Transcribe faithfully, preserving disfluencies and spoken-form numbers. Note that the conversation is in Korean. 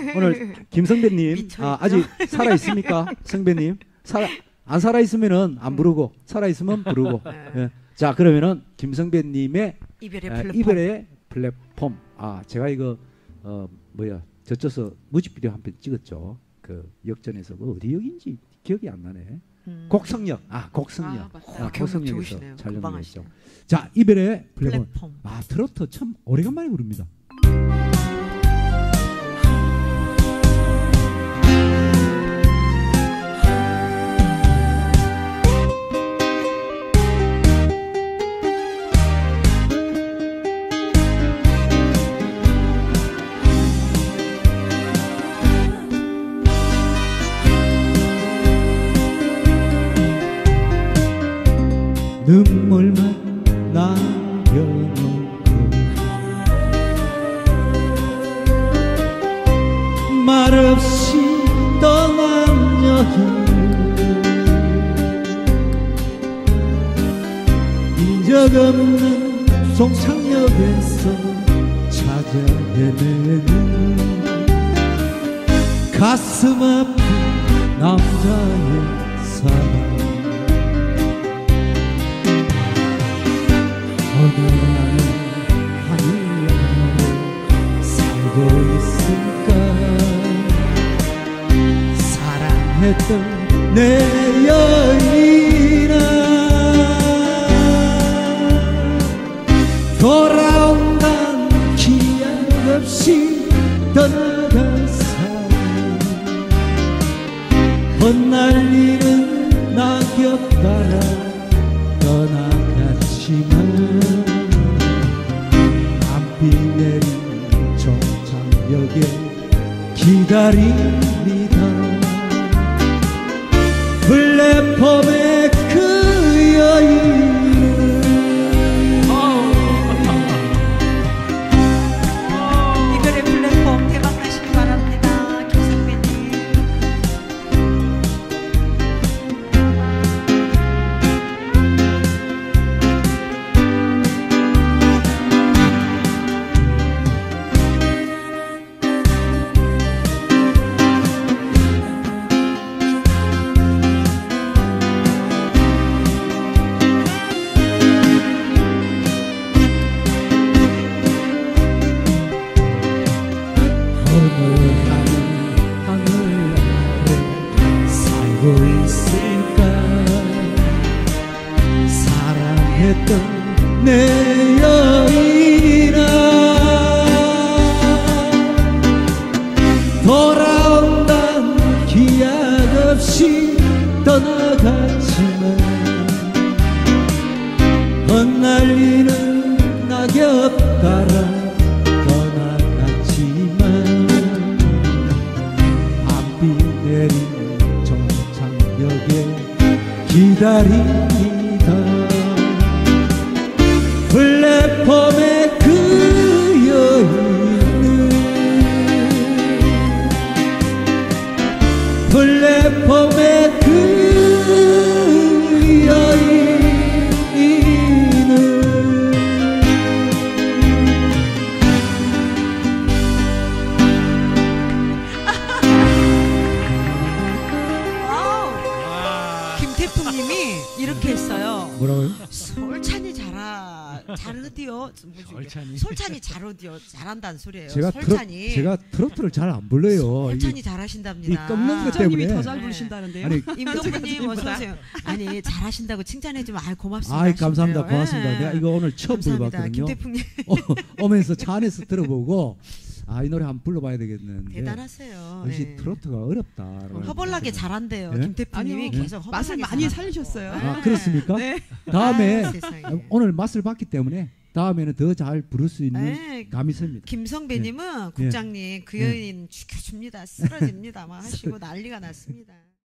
오늘 김성배님 아, 아직 살아 있습니까? 성배님 살아 안 살아 있으면은 안 부르고 살아 있으면 부르고. 예. 자 그러면은 김성배님의 이별의 아, 플랫폼. 이별의 플랫폼. 아 제가 이거 어 뭐야 저쪽서 뮤직비디오 한 편 찍었죠. 그 역전에서 그 어디 역인지 기억이 안 나네. 음. 곡성역. 아 곡성역. 아, 아, 아, 곡성역에서 좋으시네요. 촬영을 했죠. 자 이별의 플랫폼. 플랫폼. 아 트로트 참 오래간만에 부릅니다. 눈물만 남겨놓고 말없이 떠난 여인 인적 없는 송창역에서 찾아 헤매는 가슴 아픈 남자의 사랑 어느 나는 하늘 아래 살고 있을까 사랑했던 내 여인아 돌아온단 기약 없이 떠나간 사람 헛날리는 낙엽 따라 떠나갔지만 밤비 내린 정창역에 기다립니다. 플랫폼의 그 여인은 이별의 플랫폼 대박 나시기 바랍니다. 김성배님. 있을까 사랑했던 내 여인아 돌아온단 기약 없이 떠나갔지만 헛날리는 낙엽 따라 떠나갔지만 안비 내린 정창역에 기다립니다. 플랫폼의 그 여인은 플랫폼의 그 여인은 김태풍님이 이렇게 했어요. 뭐라고요? 솔찬이 잘하 잘하디요. 솔찬이. 솔찬이 잘하디요. 잘한다는 소리예요. 제가 솔찬이. 트로, 제가 트로트를 잘 안 불러요. 솔찬이 이, 잘하신답니다. 이 꺾는 것 때문에. 더 잘 부르신다는데요. 아니, 임동구님 어서 오세요. 아니 잘하신다고 칭찬해주면 아 고맙습니다. 아이 감사합니다. 하신대요. 고맙습니다. 예. 내가 이거 오늘 처음 감사합니다. 불러봤거든요. 김태풍님 어, 오면서 차 안에서 들어보고 아 이 노래 한번 불러봐야 되겠는데 대단하세요. 역시 예. 트로트가 어렵다. 허벌나게 잘한대요. 네? 김태풍님이 아니요. 계속 허벌나게 맛을 많이 잘한대요. 살리셨어요. 아 그렇습니까? 네. 다음에 아유, 세상에. 오늘 맛을 봤기 때문에 다음에는 더 잘 부를 수 있는 네. 감이 섭니다. 김성배님은 국장님 그 네. 여인 죽여줍니다. 쓰러집니다. 막 하시고 난리가 났습니다.